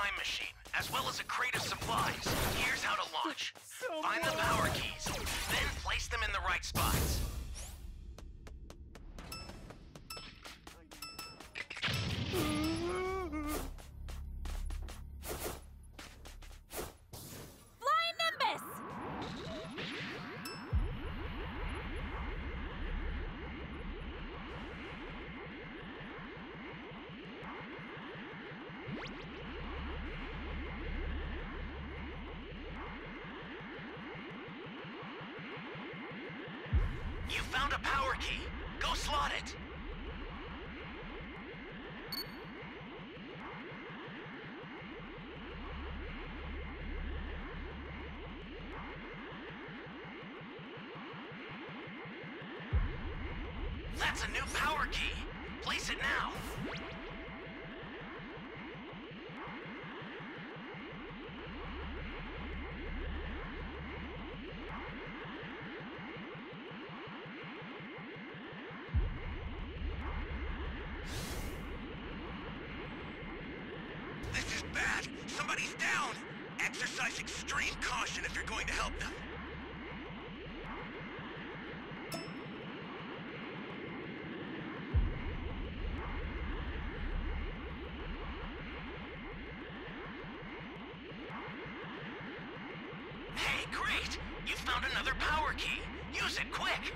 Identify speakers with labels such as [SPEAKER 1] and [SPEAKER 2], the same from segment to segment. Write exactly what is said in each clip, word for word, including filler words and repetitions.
[SPEAKER 1] time machine, as well as a crate of supplies. Here's how to launch. Find the power keys, then place them in the right spots.
[SPEAKER 2] Flying Nimbus!
[SPEAKER 1] You found a power key. Go slot it. That's a new power key. Place it now. This is bad. Somebody's down. Exercise extreme caution if you're going to help them. Hey, great! You found another power key. Use it quick.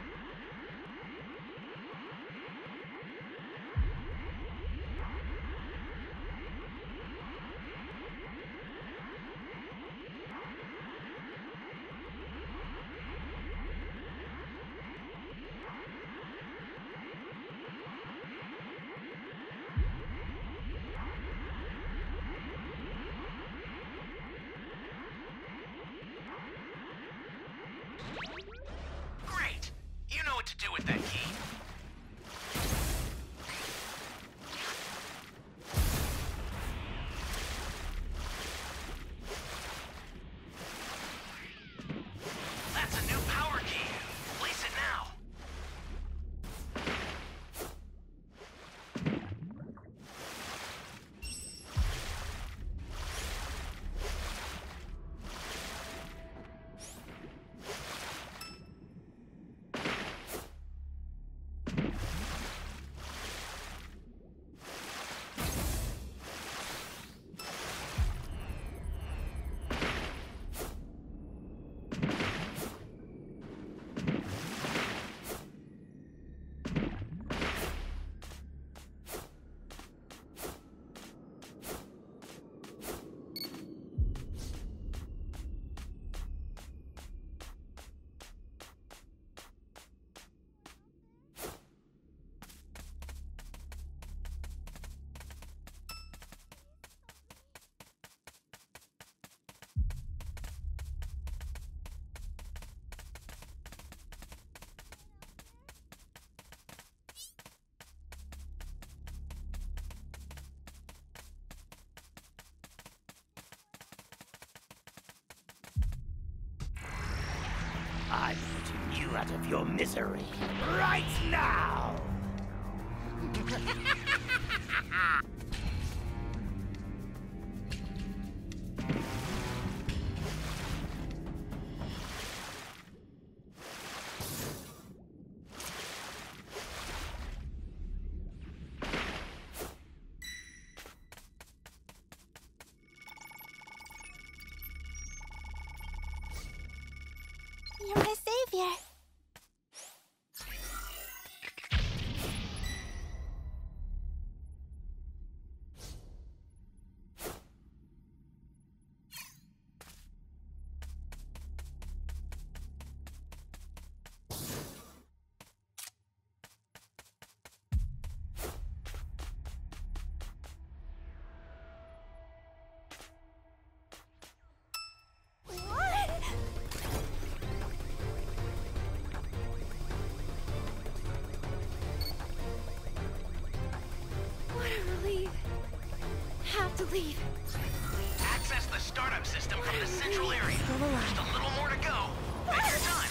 [SPEAKER 1] Great! You know what to do with that key. That's a new power key. Place it now.
[SPEAKER 3] I'm putting you out of your misery right now!
[SPEAKER 2] You're my savior. Have to leave.
[SPEAKER 1] Access the startup system from the central area. Just a little more to go. Then you're done.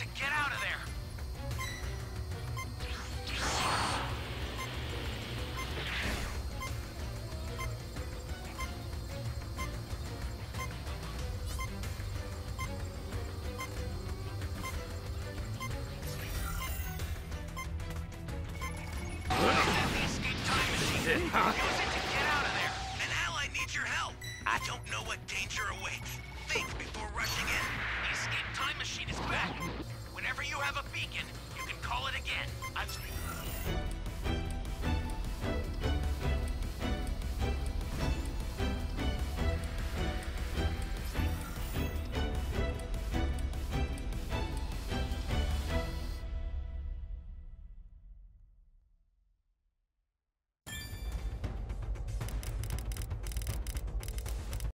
[SPEAKER 1] to get out of there. The escape time machine.
[SPEAKER 3] Huh?
[SPEAKER 1] Use it to get out of there. An ally needs your help. I don't know what danger awaits. Think before rushing in. The escape time machine is back. Whenever you have a beacon, you can call it again. I've...